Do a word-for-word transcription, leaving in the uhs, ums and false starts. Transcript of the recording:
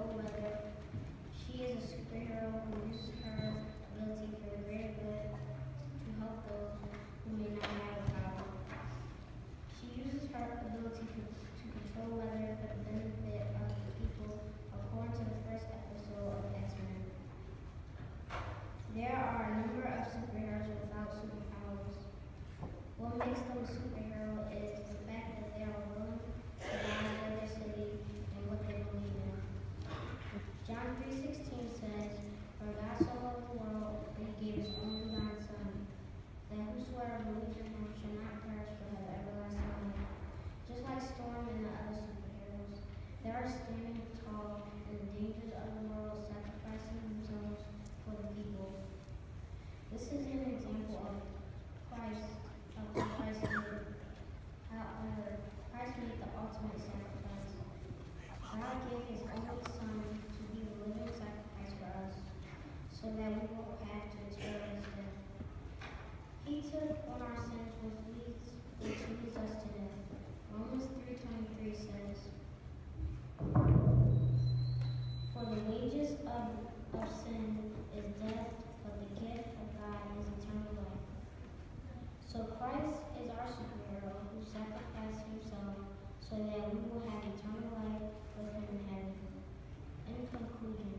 control weather. She is a superhero who uses her ability for the greater good to help those who may not have the power. She uses her ability to, to control weather for the benefit of the people, according to the first episode of X-Men. There are a number of superheroes without superpowers. What makes them a superhero is the fact that they are willing to die for their city and what they believe in. John three sixteen says, "For God so loved the world that he gave his only begotten Son, that whosoever believes in him shall not perish but have everlasting life." Just like Storm and the other superheroes, they are standing tall in the dangers of the world, sacrificing themselves for the people. This is an example of Christ, of what Christ did. However, Christ made the ultimate sacrifice. God gave his only Son to be the living sacrifice for us, so that we won't have to experience death. He took on our sins which leads, which leads us to death. Romans three twenty-three says, "For the wages of, of sin is death, but the gift of God is eternal life." So Christ is our superhero who sacrificed himself so that we will have eternal life with him in heaven. In conclusion,